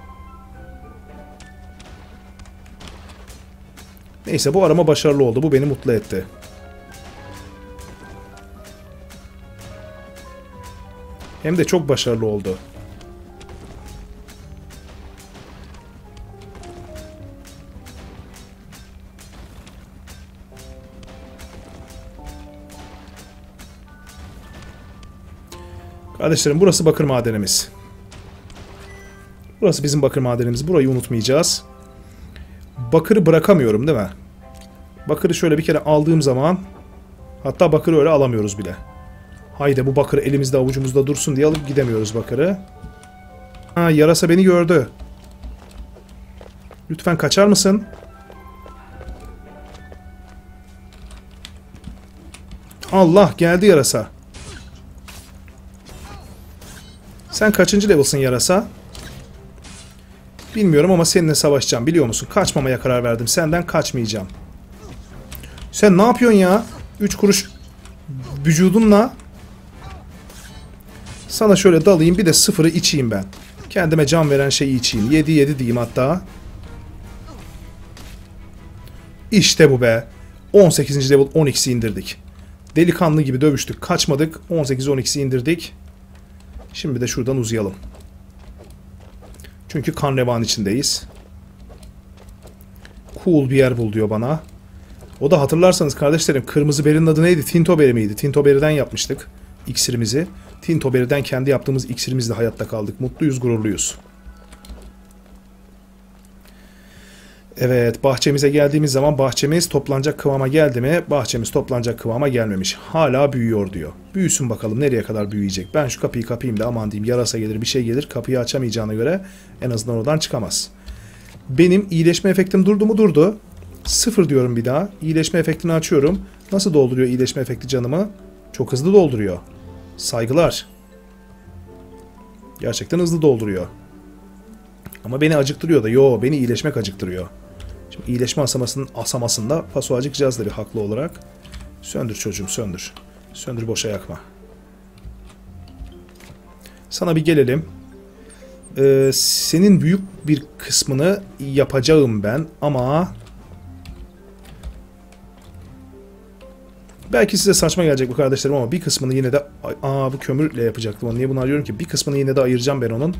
Neyse bu arama başarılı oldu. Bu beni mutlu etti. Hem de çok başarılı oldu. Kardeşlerim burası bakır madenimiz. Burası bizim bakır madenimiz. Burayı unutmayacağız. Bakırı bırakamıyorum değil mi? Bakırı şöyle bir kere aldığım zaman, hatta bakırı öyle alamıyoruz bile. Haydi bu bakır elimizde avucumuzda dursun diye alıp gidemiyoruz bakırı. Ha, yarasa beni gördü. Lütfen kaçar mısın? Allah, geldi yarasa. Sen kaçıncı level'sın yarasa? Bilmiyorum ama seninle savaşacağım, biliyor musun? Kaçmamaya karar verdim. Senden kaçmayacağım. Sen ne yapıyorsun ya? 3 kuruş vücudunla. Sana şöyle dalayım, bir de sıfırı içeyim ben. Kendime can veren şeyi içeyim. 7-7 diyeyim hatta. İşte bu be. 18. level 12'si indirdik. Delikanlı gibi dövüştük. Kaçmadık. 18-12'si indirdik. Şimdi de şuradan uzayalım. Çünkü kan revan içindeyiz. Cool bir yer bul diyor bana. O da hatırlarsanız kardeşlerim, kırmızı berinin adı neydi? Tinto beri miydi? Tinto beriden yapmıştık iksirimizi. Tinto beriden kendi yaptığımız iksirimizle hayatta kaldık. Mutluyuz, gururluyuz. Evet, bahçemize geldiğimiz zaman bahçemiz toplanacak kıvama geldi mi? Bahçemiz toplanacak kıvama gelmemiş. Hala büyüyor diyor. Büyüsün bakalım, nereye kadar büyüyecek. Ben şu kapıyı kapayım da aman diyeyim, yarasa gelir bir şey gelir. Kapıyı açamayacağına göre en azından oradan çıkamaz. Benim iyileşme efektim durdu mu? Durdu. 0 diyorum bir daha. İyileşme efektini açıyorum. Nasıl dolduruyor iyileşme efekti canımı? Çok hızlı dolduruyor. Saygılar. Gerçekten hızlı dolduruyor. Ama beni acıktırıyor da. Yo, beni iyileşmek acıktırıyor. Şimdi iyileşme asamasında paso acıkacağız da bir haklı olarak. Söndür çocuğum, söndür. Söndür, boşa yakma. Sana bir gelelim. Senin büyük bir kısmını yapacağım ben ama belki size saçma gelecek bu kardeşlerim ama bir kısmını yine de bu kömürle yapacaktım onu. Niye bunu arıyorum ki? Bir kısmını yine de ayıracağım ben onun.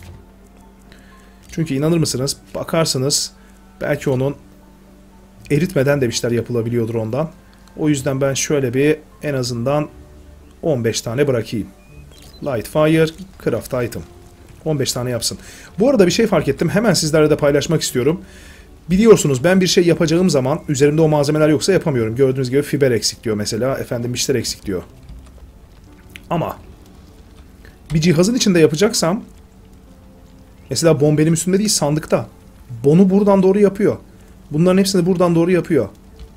Çünkü inanır mısınız? Bakarsınız belki onun eritmeden de bir şeyler yapılabiliyordur ondan. O yüzden ben şöyle bir en azından 15 tane bırakayım. Light fire, craft item. 15 tane yapsın. Bu arada bir şey fark ettim. Hemen sizlerle de paylaşmak istiyorum. Biliyorsunuz ben bir şey yapacağım zaman üzerimde o malzemeler yoksa yapamıyorum. Gördüğünüz gibi fiber eksik diyor mesela. Efendim işler eksik diyor. Ama bir cihazın içinde yapacaksam mesela bon benim üstümde değil, sandıkta. Bon'u buradan doğru yapıyor. Bunların hepsini buradan doğru yapıyor.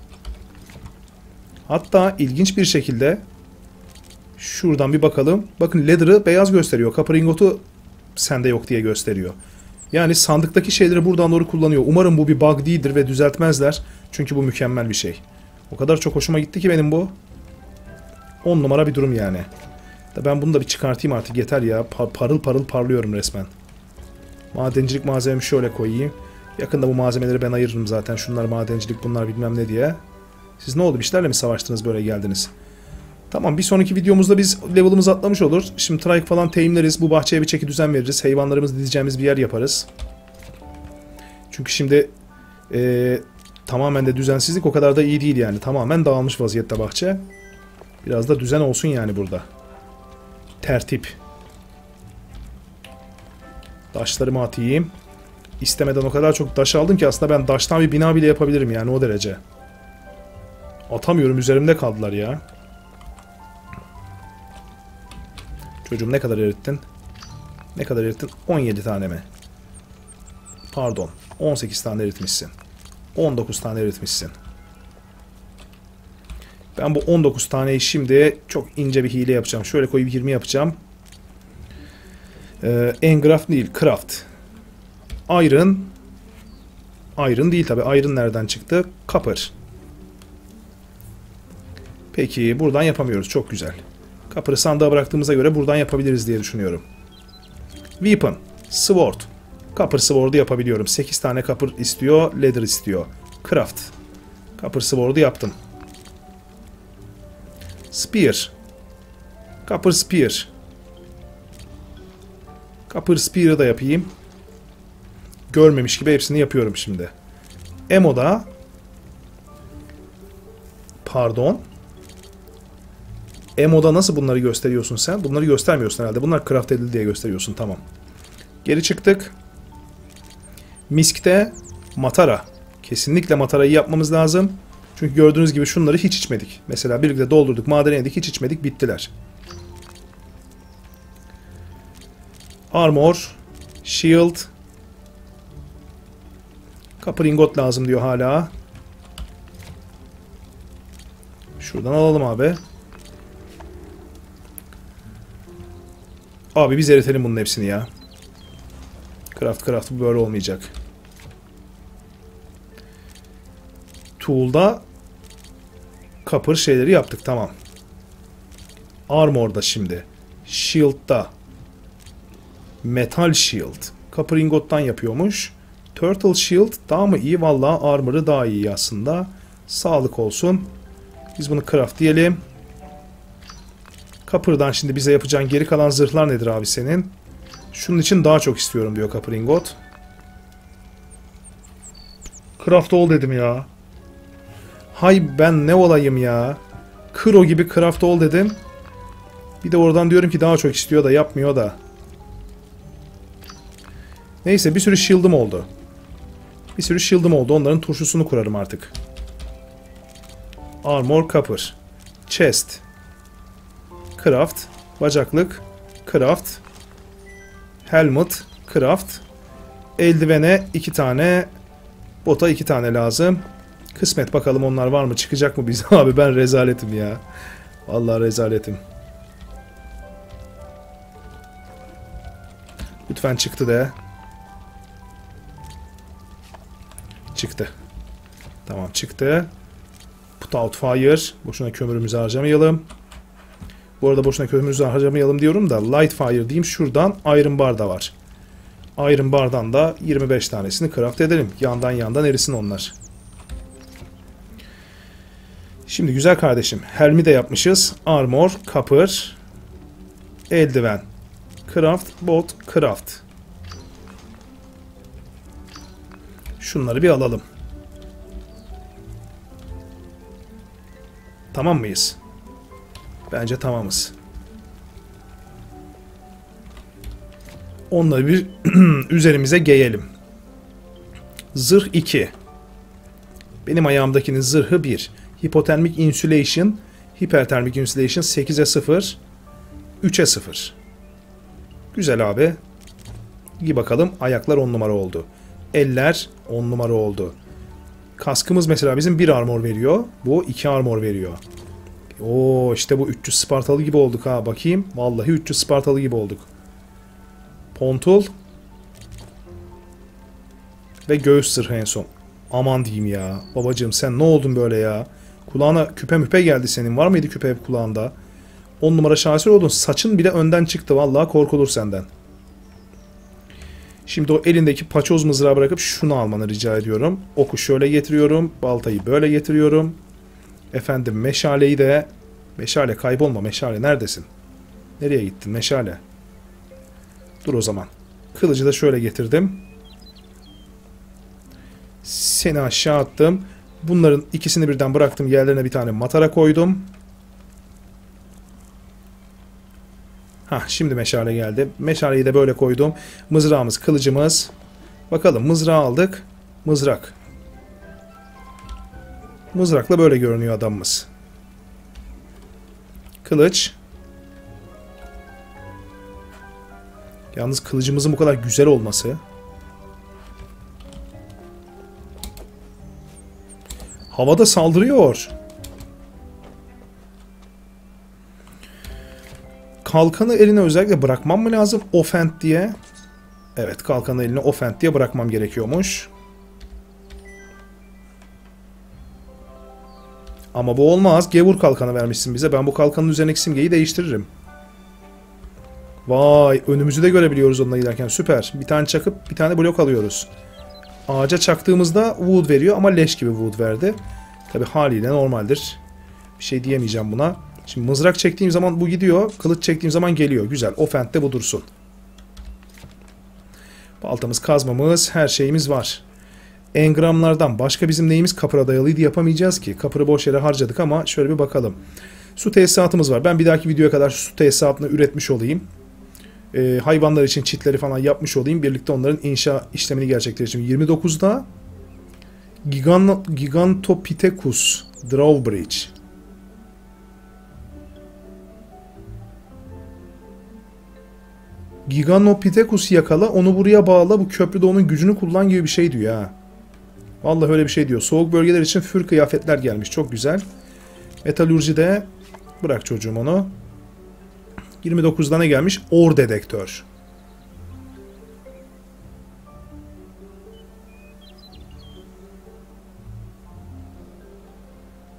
Hatta ilginç bir şekilde şuradan bir bakalım. Bakın leather'ı beyaz gösteriyor. Copper ingot'u sende yok diye gösteriyor. Yani sandıktaki şeyleri buradan doğru kullanıyor. Umarım bu bir bug değildir ve düzeltmezler. Çünkü bu mükemmel bir şey. O kadar çok hoşuma gitti ki benim bu. 10 numara bir durum yani. Ben bunu da bir çıkartayım artık, yeter ya. Parıl parıl parlıyorum resmen. Madencilik malzememi şöyle koyayım. Yakında bu malzemeleri ben ayırırım zaten. Şunlar madencilik, bunlar bilmem ne diye. Siz ne oldu? İşlerle mi savaştınız, böyle geldiniz? Tamam, bir sonraki videomuzda biz level'ımız atlamış olur. Şimdi trike falan teyimleriz. Bu bahçeye bir çeki düzen veririz. Hayvanlarımızı dizeceğimiz bir yer yaparız. Çünkü şimdi tamamen de düzensizlik o kadar da iyi değil yani. Tamamen dağılmış vaziyette bahçe. Biraz da düzen olsun yani burada. Tertip. Taşlarımı atayım. İstemeden o kadar çok taş aldım ki aslında ben taştan bir bina bile yapabilirim yani, o derece. Atamıyorum, üzerimde kaldılar ya. Çocuğum ne kadar erittin? Ne kadar erittin? 17 tane mi? Pardon. 18 tane eritmişsin. 19 tane eritmişsin. Ben bu 19 taneyi şimdi çok ince bir hile yapacağım. Şöyle koyup 20 yapacağım. Engraft değil, craft. Iron. Iron değil tabi. Iron nereden çıktı? Copper. Peki buradan yapamıyoruz. Çok güzel. Copper'ı sandığa bıraktığımıza göre buradan yapabiliriz diye düşünüyorum. Weapon. Sword. Copper Sword'u yapabiliyorum. 8 tane copper istiyor. Leather istiyor. Craft. Copper Sword'u yaptım. Spear. Copper Spear. Copper Spear'ı da yapayım. Görmemiş gibi hepsini yapıyorum şimdi. Emo'da. Pardon. Emo'da nasıl bunları gösteriyorsun sen? Bunları göstermiyorsun herhalde. Bunlar craft edildi diye gösteriyorsun. Tamam. Geri çıktık. Misk'te matara. Kesinlikle matarayı yapmamız lazım. Çünkü gördüğünüz gibi şunları hiç içmedik. Mesela birlikte doldurduk, madene yedik, hiç içmedik, bittiler. Armor. Shield. Copper ingot lazım diyor hala. Şuradan alalım abi. Abi biz eritelim bunun hepsini ya. Craft bu böyle olmayacak. Tool'da copper şeyleri yaptık, tamam. Armor'da şimdi. Shield'da. Metal Shield. Copper ingot'tan yapıyormuş. Turtle Shield daha mı iyi? Vallahi armor'ı daha iyi aslında. Sağlık olsun. Biz bunu craft diyelim. Copper'dan şimdi bize yapacağın geri kalan zırhlar nedir abi senin? Şunun için daha çok istiyorum diyor Copper ingot. Craft ol dedim ya. Hay ben ne olayım ya. Kro gibi craft ol dedim. Bir de oradan diyorum ki daha çok istiyor da yapmıyor da. Neyse bir sürü shield'ım oldu. Onların turşusunu kurarım artık. Armor copper. Chest. Craft. Bacaklık. Craft. Helmet. Craft. Eldivene 2 tane. Bota 2 tane lazım. Kısmet bakalım onlar var mı? Çıkacak mı bize? Abi ben rezaletim ya. Vallahi rezaletim. Lütfen çıktı de. Çıktı. Tamam çıktı. Put out fire. Boşuna kömürümüzü harcamayalım. Bu arada boşuna kömürümüzü harcamayalım diyorum da light fire diyeyim. Şuradan iron bar da var. Iron bar'dan da 25 tanesini craft edelim. Yandan erisin onlar. Şimdi güzel kardeşim. Helmi de yapmışız. Armor, copper, eldiven, craft, bot, craft. Şunları bir alalım. Tamam mıyız? Bence tamamız. Onları bir üzerimize giyelim. Zırh 2. Benim ayağımdakinin zırhı 1. Hipotermik insulation, hipertermik insulation 8'e 0, 3'e 0. Güzel abi. İyi bakalım. Ayaklar 10 numara oldu. Eller 10 numara oldu. Kaskımız mesela bizim 1 armor veriyor. Bu 2 armor veriyor. Oo işte bu 300 Spartalı gibi olduk ha. Bakayım. Vallahi 300 Spartalı gibi olduk. Pontul. Ve göğüs zırhı en son. Aman diyeyim ya. Babacığım sen ne oldun böyle ya? Kulağına küpe müpe geldi senin. Var mıydı küpe hep kulağında? 10 numara şaheser oldun. Saçın bile önden çıktı. Vallahi korkulur senden. Şimdi o elindeki paçoz mızrağı bırakıp şunu almanı rica ediyorum. Oku şöyle getiriyorum. Baltayı böyle getiriyorum. Efendim meşaleyi de... Meşale kaybolma meşale. Neredesin? Nereye gittin meşale? Dur o zaman. Kılıcı da şöyle getirdim. Seni aşağı attım. Bunların ikisini birden bıraktım. Yerlerine bir tane matara koydum. Hah şimdi meşale geldi. Meşaleyi de böyle koydum. Mızrağımız, kılıcımız. Bakalım mızrağı aldık. Mızrak. Mızrakla böyle görünüyor adamımız. Kılıç. Yalnız kılıcımızın bu kadar güzel olması. Havada saldırıyor. Kalkanı eline özellikle bırakmam mı lazım? Offend diye. Evet kalkanı eline offend diye bırakmam gerekiyormuş. Ama bu olmaz. Gevur kalkanı vermişsin bize. Ben bu kalkanın üzerindeki simgeyi değiştiririm. Vay önümüzü de görebiliyoruz onunla giderken. Süper. Bir tane çakıp bir tane blok alıyoruz. Ağaca çaktığımızda wood veriyor ama leş gibi wood verdi. Tabi haliyle normaldir. Bir şey diyemeyeceğim buna. Şimdi mızrak çektiğim zaman bu gidiyor. Kılıç çektiğim zaman geliyor. Güzel. Offend de bu dursun. Baltamız, kazmamız, her şeyimiz var. Engramlardan başka bizim neyimiz kapıra dayalıydı yapamayacağız ki. Kapırı boş yere harcadık ama şöyle bir bakalım. Su tesisatımız var. Ben bir dahaki videoya kadar su tesisatını üretmiş olayım. Hayvanlar için çitleri falan yapmış olayım. Birlikte onların inşa işlemini gerçekleştireceğim. 29'da Gigantopithecus Drawbridge. Gigantopithecus yakala, onu buraya bağla, bu köprüde onun gücünü kullan gibi bir şey diyor ha. Vallahi öyle bir şey diyor. Soğuk bölgeler için fır kıyafetler gelmiş. Çok güzel. Metalurjide bırak çocuğum onu. 29'da ne gelmiş? Or dedektör.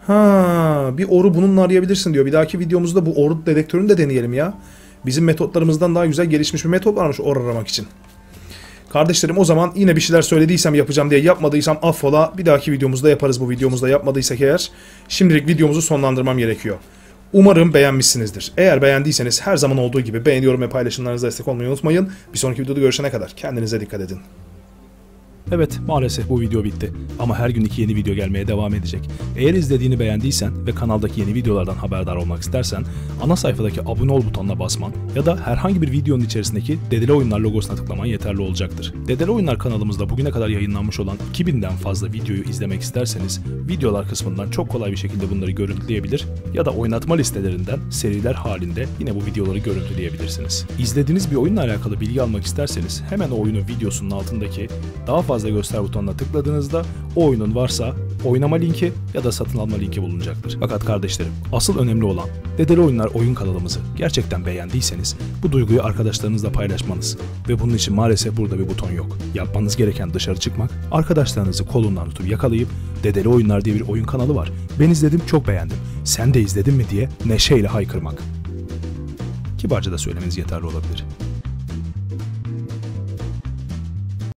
Ha, bir oru bununla arayabilirsin diyor. Bir dahaki videomuzda bu oru dedektörünü de deneyelim ya. Bizim metotlarımızdan daha güzel gelişmiş bir metot varmış oru aramak için. Kardeşlerim, o zaman yine bir şeyler söylediysem yapacağım diye yapmadıysam affola. Bir dahaki videomuzda yaparız, bu videomuzda yapmadıysak eğer. Şimdilik videomuzu sonlandırmam gerekiyor. Umarım beğenmişsinizdir. Eğer beğendiyseniz her zaman olduğu gibi beğeni, yorum ve paylaşımlarınızla destek olmayı unutmayın. Bir sonraki videoda görüşene kadar kendinize dikkat edin. Evet, maalesef bu video bitti. Ama her gün 2 yeni video gelmeye devam edecek. Eğer izlediğini beğendiysen ve kanaldaki yeni videolardan haberdar olmak istersen, ana sayfadaki abone ol butonuna basman ya da herhangi bir videonun içerisindeki Dedele Oyunlar logosuna tıklaman yeterli olacaktır. Dedele Oyunlar kanalımızda bugüne kadar yayınlanmış olan 2000'den fazla videoyu izlemek isterseniz, videolar kısmından çok kolay bir şekilde bunları görüntüleyebilir ya da oynatma listelerinden seriler halinde yine bu videoları görüntüleyebilirsiniz. İzlediğiniz bir oyunla alakalı bilgi almak isterseniz, hemen o oyunun videosunun altındaki daha fazla göster butonuna tıkladığınızda o oyunun varsa oynama linki ya da satın alma linki bulunacaktır. Fakat kardeşlerim, asıl önemli olan Dedele Oyunlar oyun kanalımızı gerçekten beğendiyseniz bu duyguyu arkadaşlarınızla paylaşmanız ve bunun için maalesef burada bir buton yok. Yapmanız gereken dışarı çıkmak, arkadaşlarınızı kolundan tutup yakalayıp Dedele Oyunlar diye bir oyun kanalı var. Ben izledim, çok beğendim. Sen de izledin mi diye neşeyle haykırmak. Kibarca da söylemeniz yeterli olabilir.